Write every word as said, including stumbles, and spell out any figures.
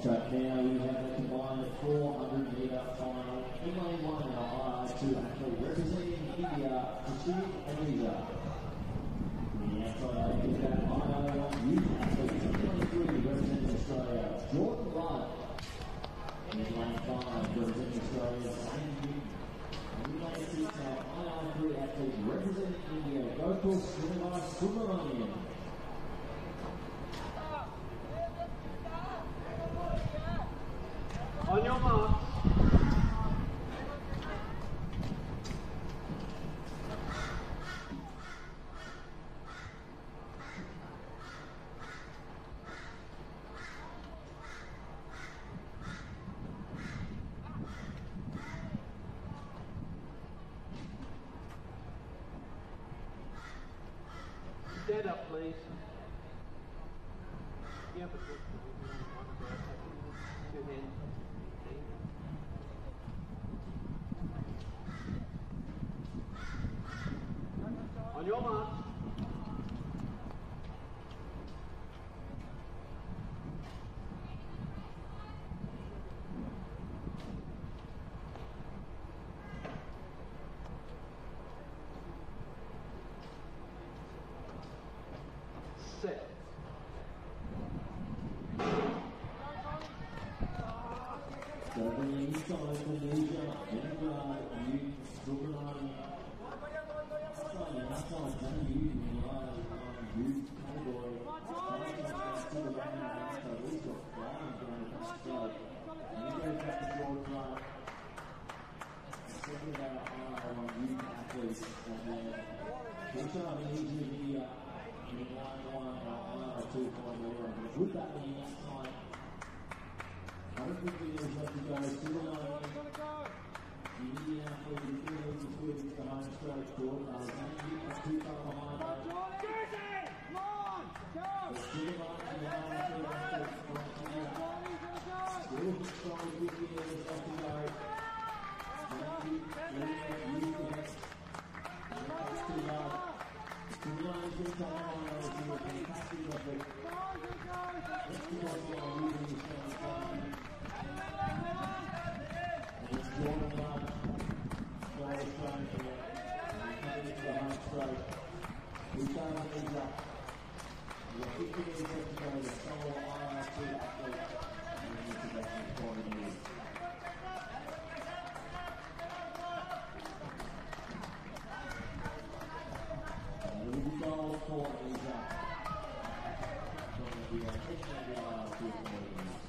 So now we have a combined four hundred metre final. In lane one, our I R two athlete representing India, Ashik Ameeza. The outside lane is that I R one youth athlete, twenty-three, representing Australia, Jordan Love. In lane five, representing Australia, Zane Newton. And in lane six, our I R three athlete representing India, Gokul Srinivas Subramanian. On your mark. Stand up, please. Yeah, but two hands. On your mark. Set. Stepping inside Indonesia, Indra, Youth, Subramanian. Starting outside, Zane Newton in the I R youth category. Starting outside to the right hand, so we've got Brian going to come straight. And he goes back to George Love. Second of our I R one youth athletes. And then Keisha Ameeza here in line one, our I R two point zero. With that being that time, one hundred fifty meters left to go. Subramanian. The Indian athlete is still moving forward into the home straight. Jordan Love. Zane Newton not too far behind though. But Subramanian, the I R two athlete, right here. Still strong fifty meters left to go. Zane Newton leading out youth against. And that's too hard. Subramanian's been coming on over here. Fantastic effort. Let's see what's going on with this one. And it's Jordan Love. Goal straight here. And coming into the home straight. Keisha Ameeza. We have fifty meters left to go. The solo I R two athlete. And we need to go from forty meters. And it will be goal for Ameeza. From the I R two point zero.